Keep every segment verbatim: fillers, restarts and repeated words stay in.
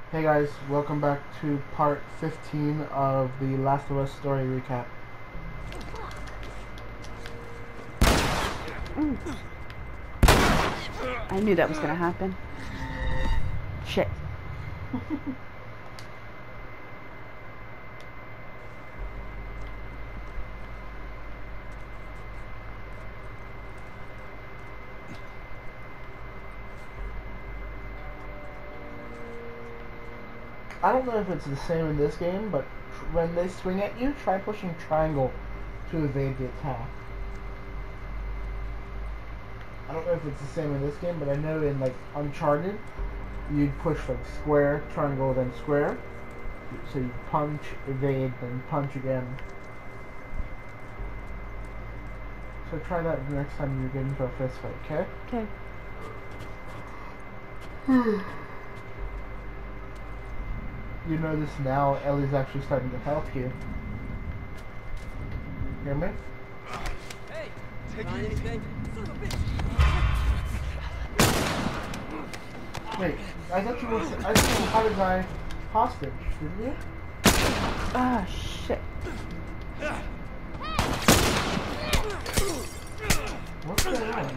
Hey guys, welcome back to part fifteen of the Last of Us story recap. Mm. I knew that was gonna happen. Shit. I don't know if it's the same in this game, but tr when they swing at you, try pushing triangle to evade the attack. I don't know if it's the same in this game, but I know in like Uncharted, you'd push like square, triangle, then square. So you punch, evade, then punch again. So try that the next time you get into a fist fight, okay? Okay. You notice now Ellie's actually starting to help you. Hear me? Hey, take anything. Son of a bitch. Wait, I thought you were. I thought you had a guy hostage, didn't you? Ah, shit. What's going on?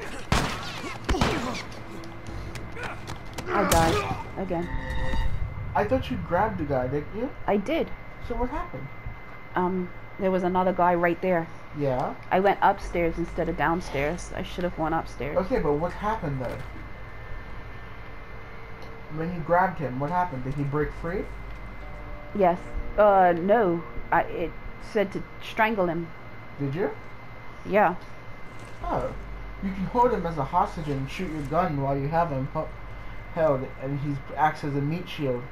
I died again. I thought you grabbed the guy, didn't you? I did. So what happened? Um, there was another guy right there. Yeah. I went upstairs instead of downstairs. I should have went upstairs. Okay, but what happened though? When you grabbed him, what happened? Did he break free? Yes. Uh, no. I it said to strangle him. Did you? Yeah. Oh. You can hold him as a hostage and shoot your gun while you have him held, and he acts as a meat shield.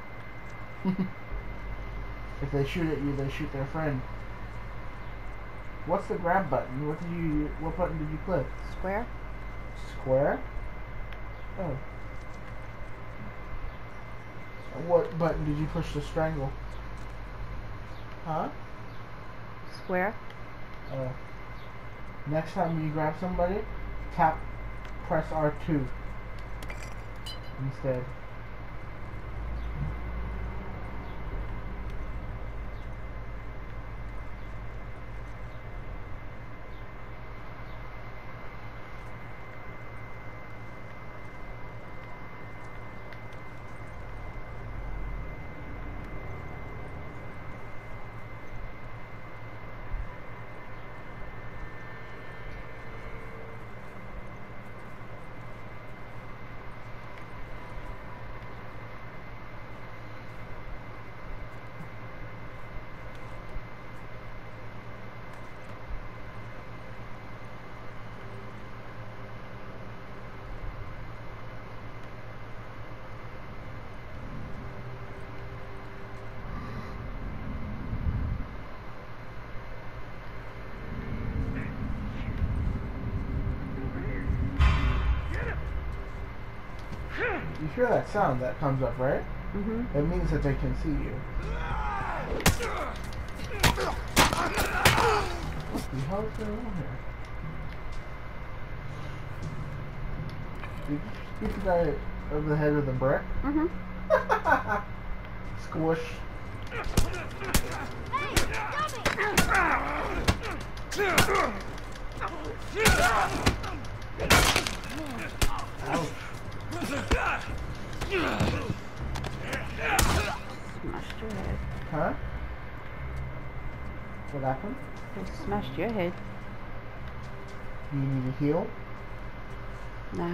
If they shoot at you, they shoot their friend. What's the grab button? What did you? What button did you click? Square? Square? Oh. What button did you push to strangle? Huh? Square? Uh. Next time you grab somebody, tap, press R two instead. You hear that sound that comes up, right? Mm-hmm. It means that they can see you. What the hell is going on here? Did you just beat the guy over the head with a brick? Mm-hmm. Squish. Ouch. Smashed your head. Huh? What happened? Just smashed your head. Do you need to heal? Nah.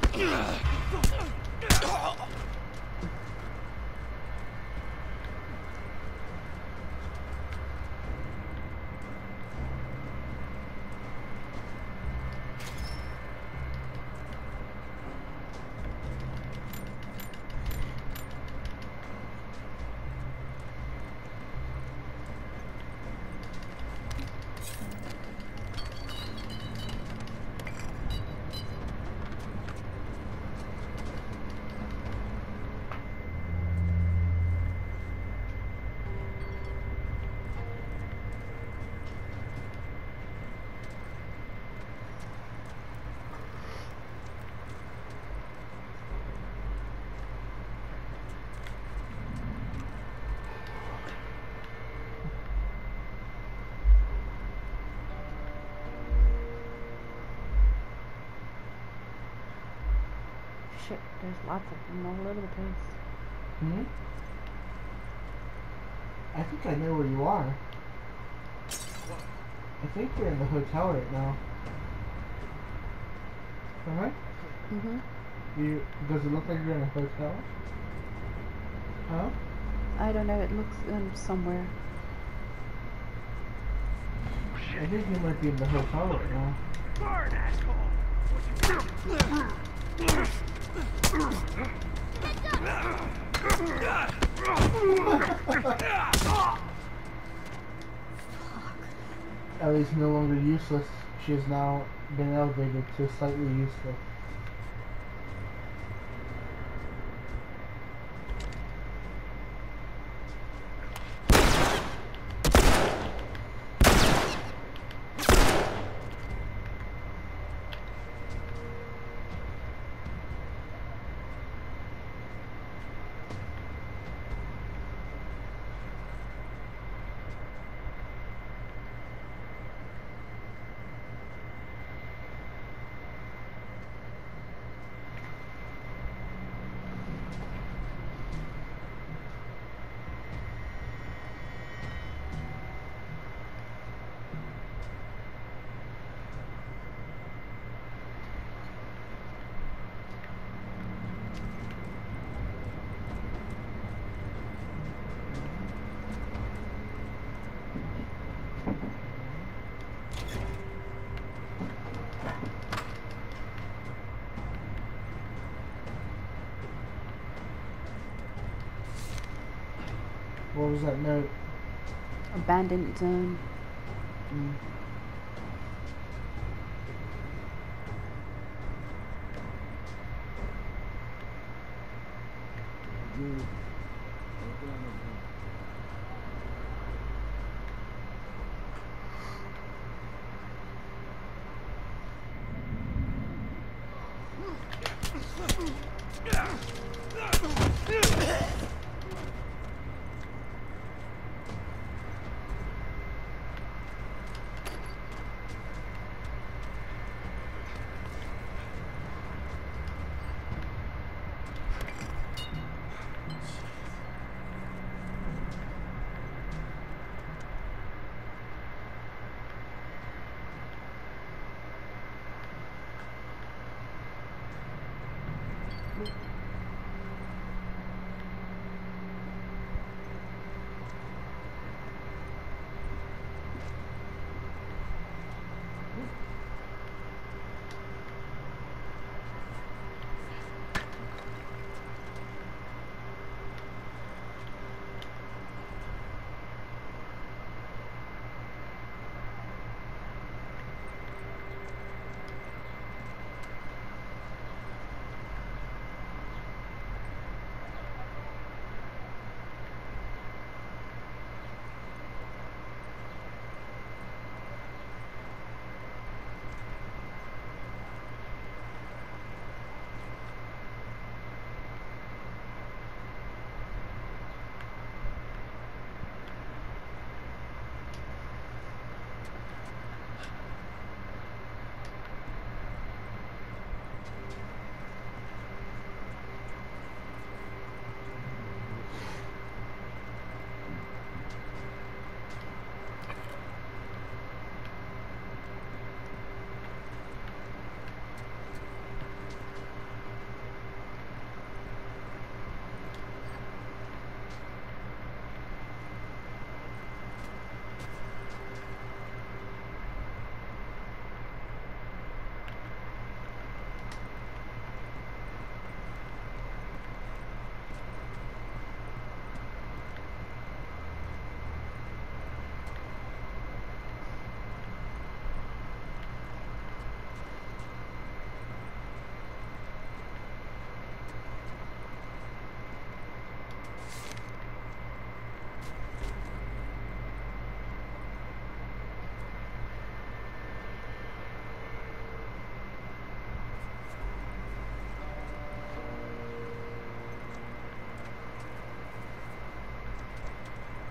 Shit, there's lots of them all over the place. Hmm? I think I know where you are. I think you're in the hotel right now. Uh-huh. Mm-hmm. You, does it look like you're in a hotel? Huh? I don't know, it looks um, somewhere. I think you might be in the hotel right now. Guard, asshole! Ellie's no longer useless. She has now been elevated to slightly useful. What was that note? Abandoned zone. Mm.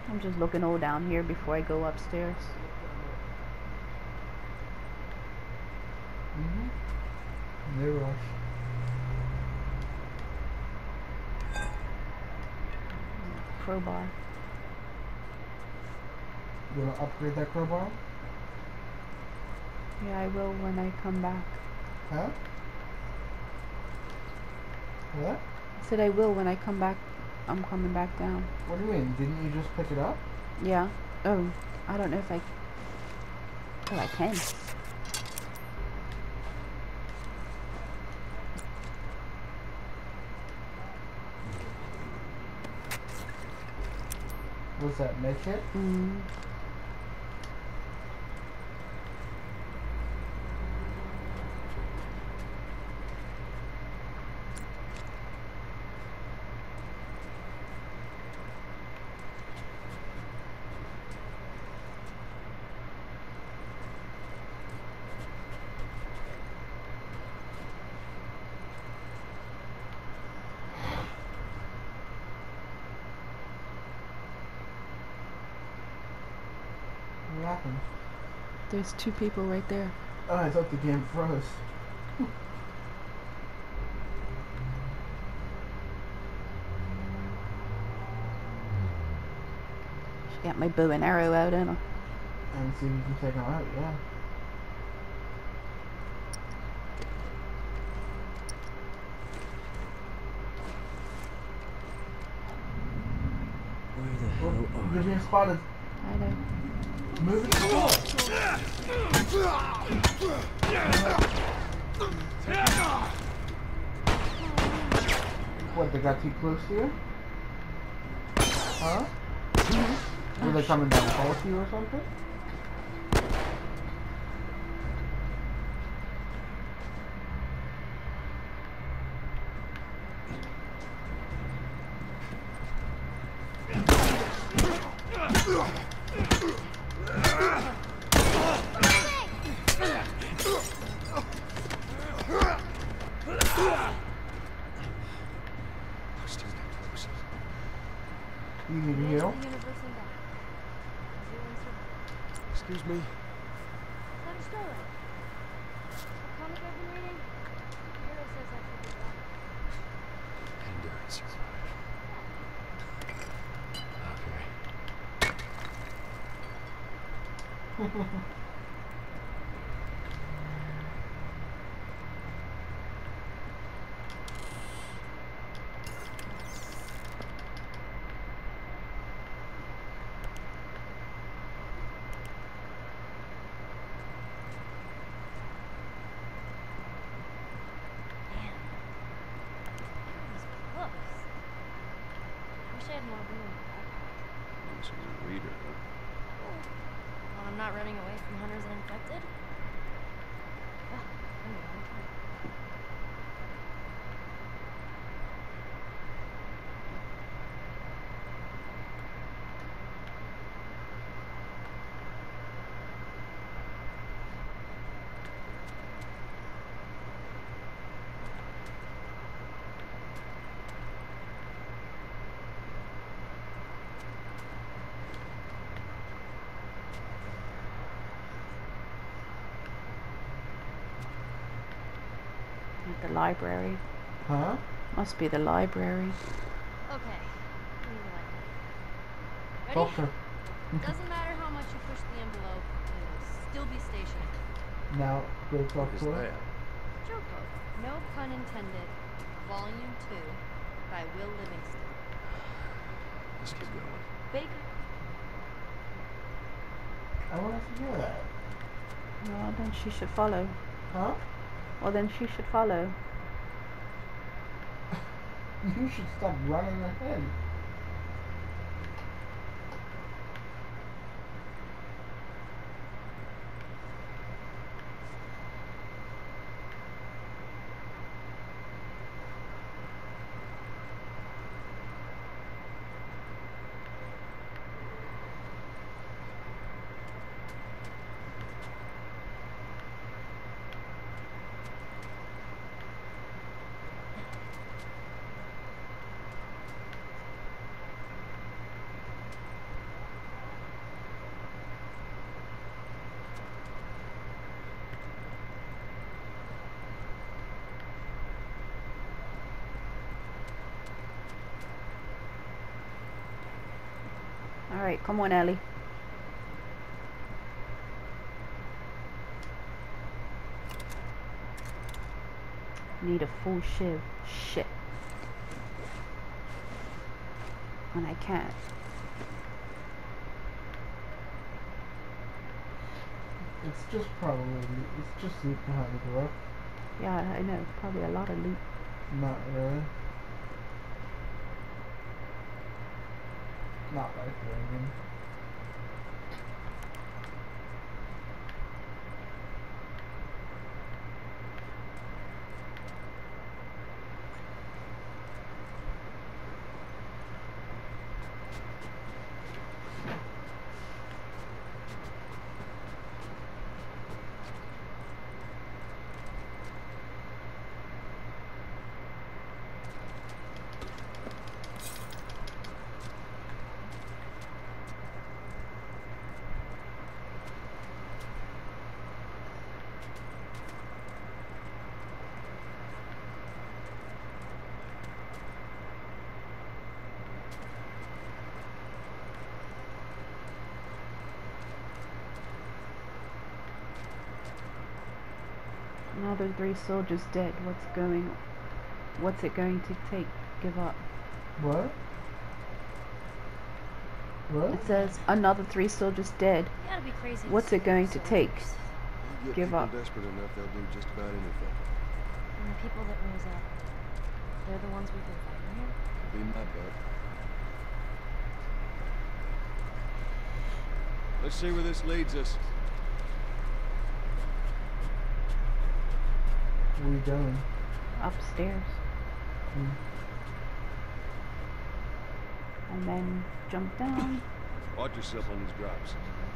I'm just looking all down here before I go upstairs. Mm-hmm. No rush. Crowbar. You wanna upgrade that crowbar? Yeah, I will when I come back. Huh? What? I said I will when I come back. I'm coming back down. What do you mean? Didn't you just pick it up? Yeah. Oh, I don't know if I... Oh, I can. What's that, med kit? Mm. What happened? There's two people right there. Oh, I thought the game froze. She got my bow and arrow out, ain't I? And see if you can take them out, yeah. Where the hell Oh, are you're you? being spotted. I know. Move it to the door. What, they got too close to you? Huh? Were they coming down to follow you or something? You need to heal? Excuse me. Endurance survive. Okay. She's a reader. Well, I'm not running away from hunters and infected. Ah, anyway. The library. Huh? Must be the library. Okay. Give me the light. Ready? Talk to her. Doesn't matter how much you push the envelope, it'll still be stationary. Now, go talk What is to her. that? Joke book. No pun intended. Volume two by Will Livingston. Let's keep going. Baker. I want us to hear that. Well, then she should follow. Huh? Well, then she should follow. You should stop running ahead. Alright, come on, Ellie. Need a full shiv. Shit. And I can't. It's just probably, it's just loot behind the door. Yeah, I know. Probably a lot of loot. Not really. Not like Reagan. Another three soldiers dead. What's going? What's it going to take? Give up. What? What? It says another three soldiers dead. You gotta be crazy. to What's it scare going to soldiers. take? You get Give people up. desperate enough, they'll do just about anything. And the people that rose up, they're the ones we've been fighting here? Be my bet. Let's see where this leads us. What are you doing? Upstairs. Hmm. And then jump down. Watch yourself on these drops.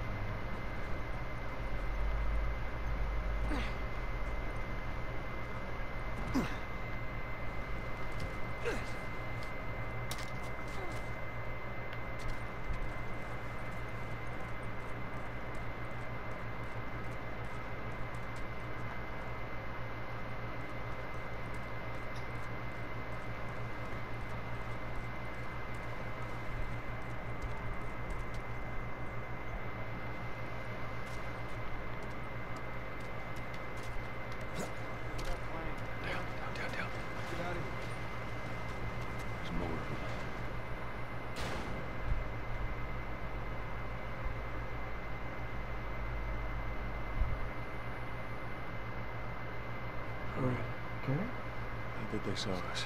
Okay. I think they saw us.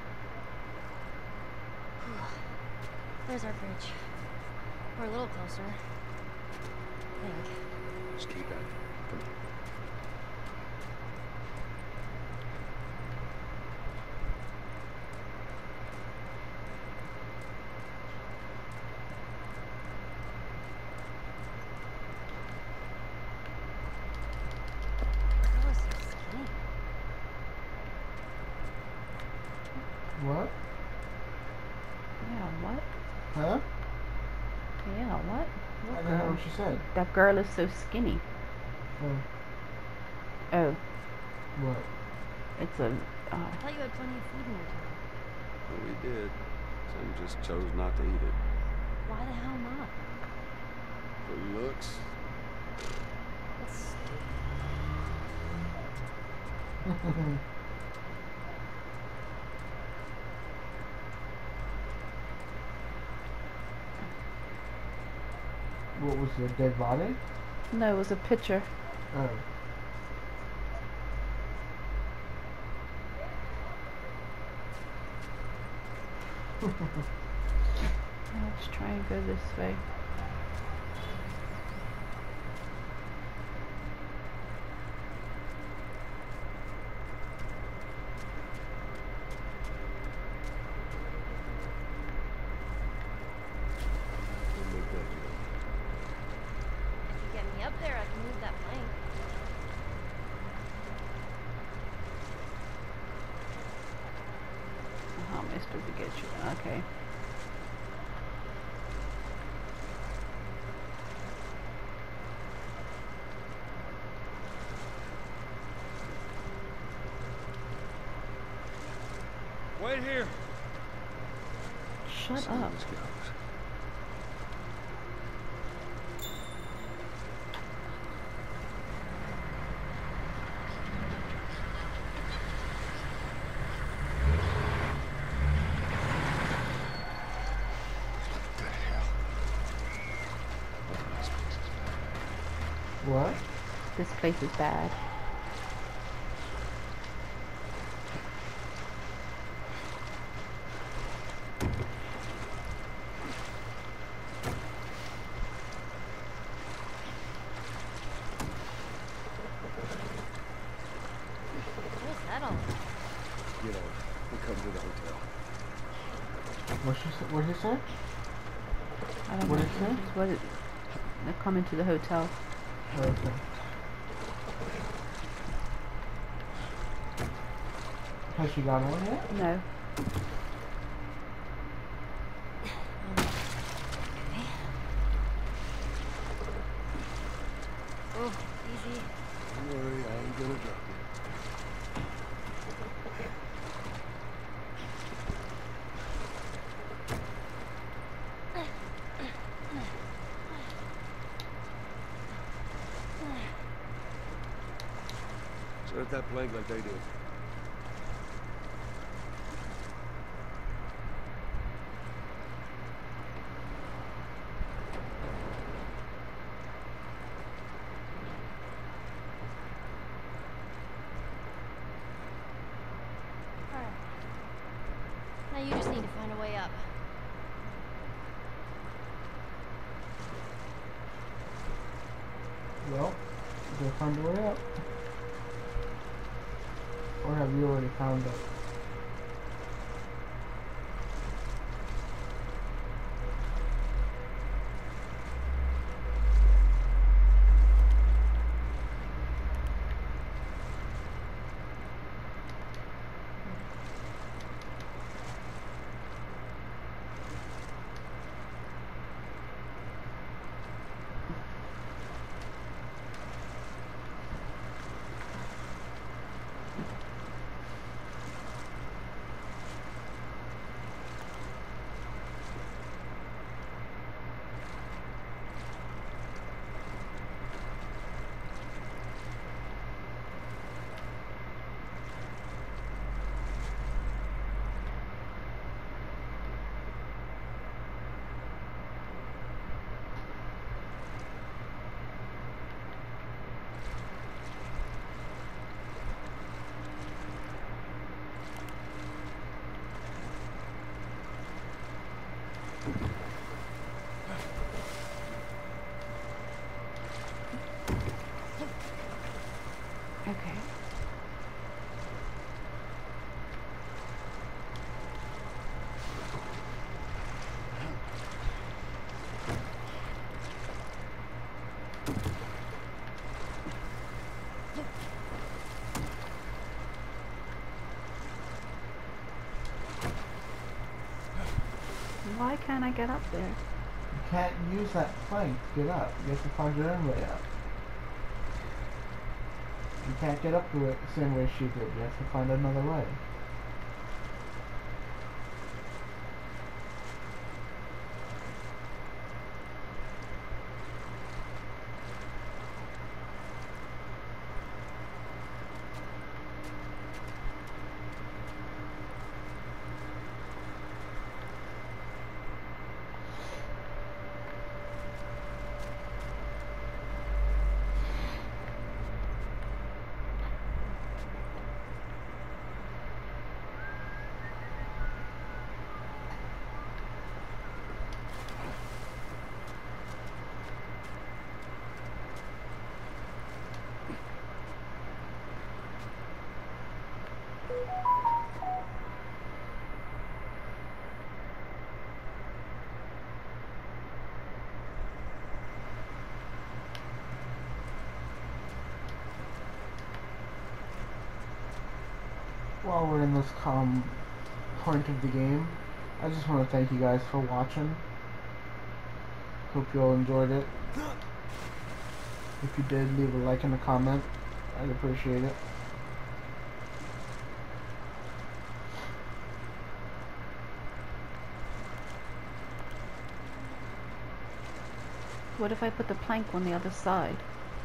There's our bridge. We're a little closer. I think. Just keep at it. Come on. That was so skinny. What? Yeah, what? Huh? Yeah, what? I What don't know girl? what she said. That girl is so skinny. Oh. Oh, What? it's a. I Uh, thought you had plenty of food in your car. Well, we did. Some just chose not to eat it. Why the hell not? For looks. That's stupid. What was the dead body? no, it was a picture. Oh. Let's try and go this way. We'll make that jump. If you get me up there, I can move that plank. How am I supposed to get you? Okay. Wait here. Shut See where up. this goes. What? This place is bad. What's that all about? Get on. We'll come to the hotel. What she say? What did he say? I don't What know. did it say? It's what it, they're coming to the hotel. Okay. Has she got one yet? No. Oh, easy. Don't worry, I ain't gonna drop you. Set that plank like they did. Alright. Now you just need to find a way up. Well, we'll find a way up. Or have you already found it? Okay. Why can't I get up there? You can't use that plank to get up. You have to find your own way up. You can't get up the way, same way she did. You have to find another way. While we're in this calm point of the game, I just want to thank you guys for watching. Hope you all enjoyed it. If you did, leave a like and a comment. I'd appreciate it. What if I put the plank on the other side?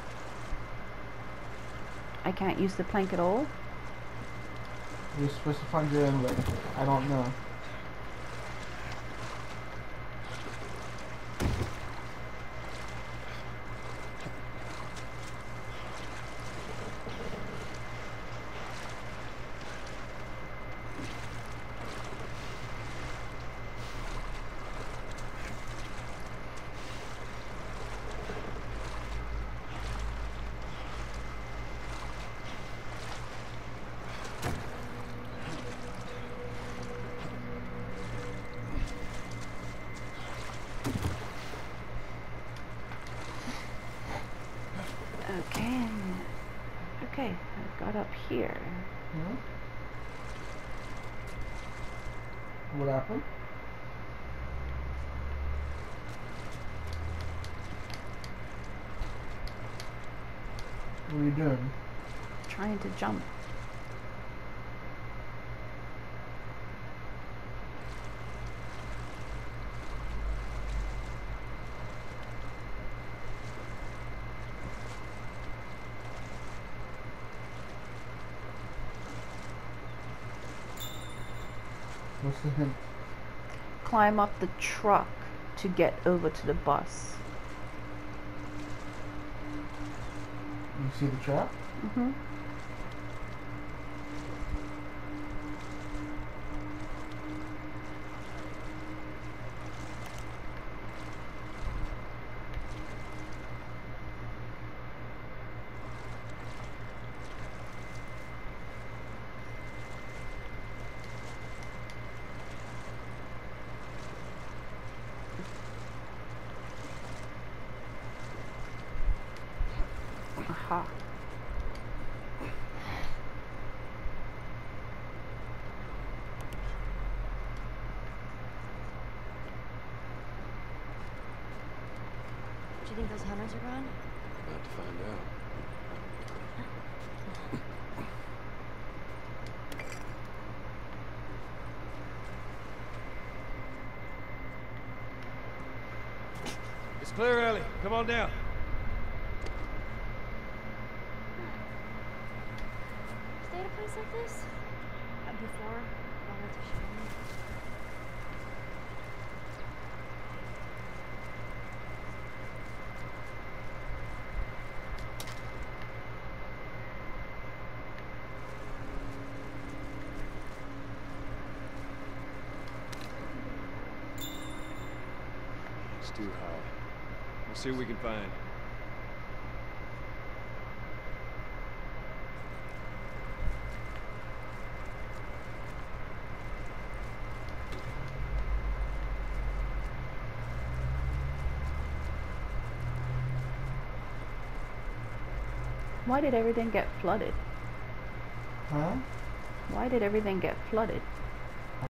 I can't use the plank at all? You're supposed to find your own way. I don't know. Right up here. Hmm? What happened? What are you doing? Trying to jump. What's the hint? Climb up the truck to get over to the bus. You see the trap? Mm-hmm. Aha. Do you think those hunters are gone? About to find out. It's clear, Ellie. Come on down. Stay at a place like this? Uh, before? Wanted to show me. It's too high. We'll see what we can find. Why did everything get flooded? Huh? Why did everything get flooded?